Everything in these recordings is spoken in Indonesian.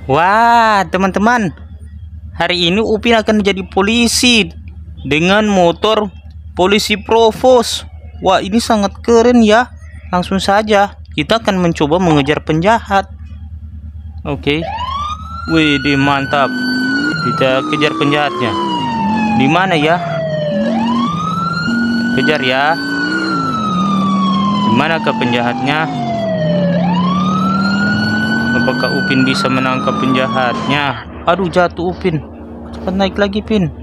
Wah, teman-teman, hari ini Upin akan menjadi polisi dengan motor polisi Provos. Wah, ini sangat keren ya. Langsung saja kita akan mencoba mengejar penjahat. Oke. Wih, mantap. Kita kejar penjahatnya. Di mana ya? Kejar ya. Di manakah penjahatnya? Apakah Upin bisa menangkap penjahatnya? Aduh, jatuh Upin. Cepat naik lagi, Pin.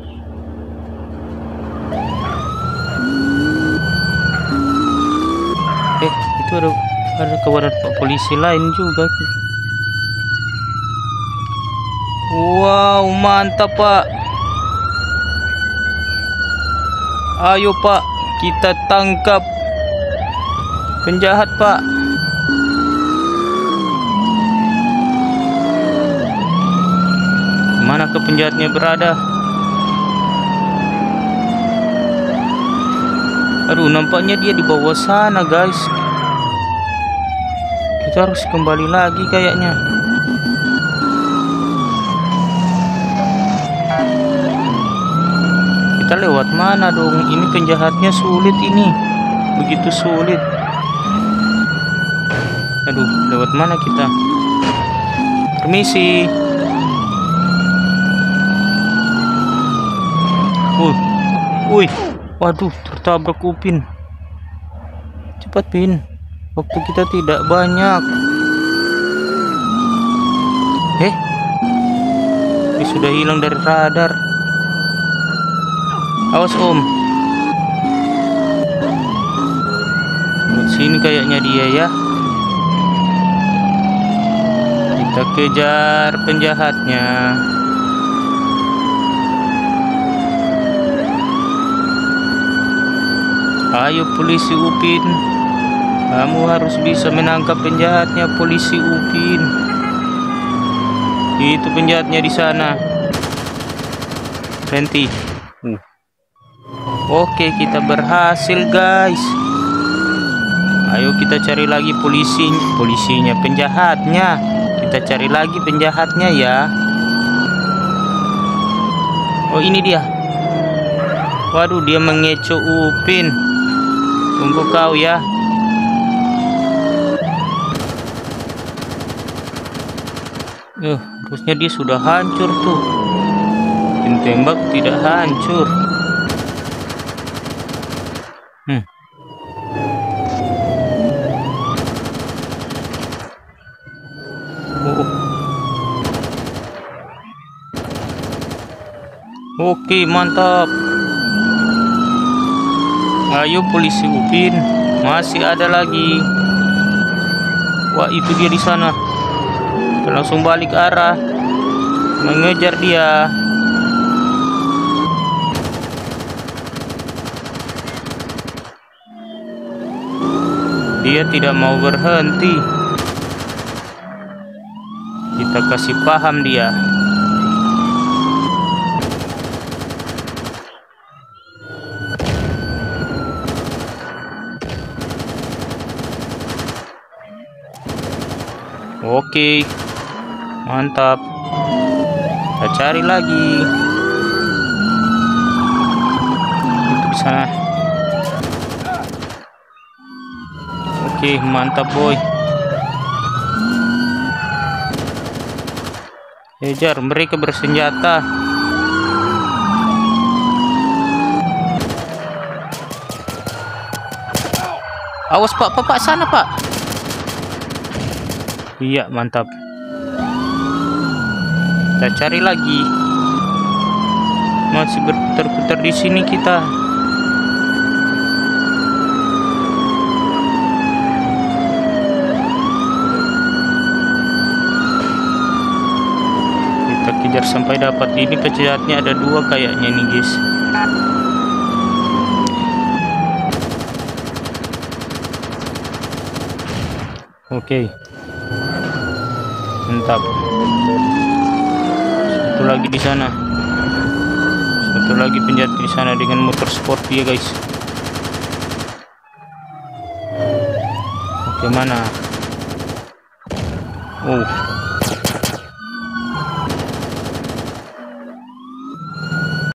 Itu ada kawanan Pak polisi lain juga. Wow, mantap, Pak. Ayo, Pak, kita tangkap penjahat, Pak. Mana ke penjahatnya berada? Aduh, nampaknya dia di bawah sana, guys. Kita harus kembali lagi kayaknya. Kita lewat mana dong? Ini penjahatnya sulit ini. Begitu sulit. Aduh, lewat mana kita? Permisi. Wih, waduh, tertabrak Upin. Cepat, Pin. Waktu kita tidak banyak. Dia sudah hilang dari radar. Awas, Om. Lewat sini kayaknya dia ya. Kita kejar penjahatnya. Ayo polisi Upin, kamu harus bisa menangkap penjahatnya, polisi Upin. Itu penjahatnya di sana. Berhenti. Oke, kita berhasil, guys. Ayo kita cari lagi polisinya, penjahatnya. Kita cari lagi penjahatnya ya. Oh, ini dia. Waduh, dia mengecoh Upin. Tunggu kau ya. Harusnya dia sudah hancur tuh. Tembak tidak hancur. Oke, mantap. Ayo polisi Upin, masih ada lagi. Wah, itu dia di sana. Kita langsung balik arah, mengejar dia. Dia tidak mau berhenti. Kita kasih paham dia. Oke, mantap. Kita cari lagi. Itu di sana. Oke, mantap, boy. Kejar, mereka bersenjata. Awas, Pak, sana, Pak. Iya, mantap. Kita cari lagi. Masih berputar-putar di sini kita. Kita kejar sampai dapat. Ini penjahatnya ada 2 kayaknya nih, guys. Oke. Mantap. Satu lagi di sana. Satu lagi penjahat di sana dengan motor sport dia, guys. Oke, mana? Oh,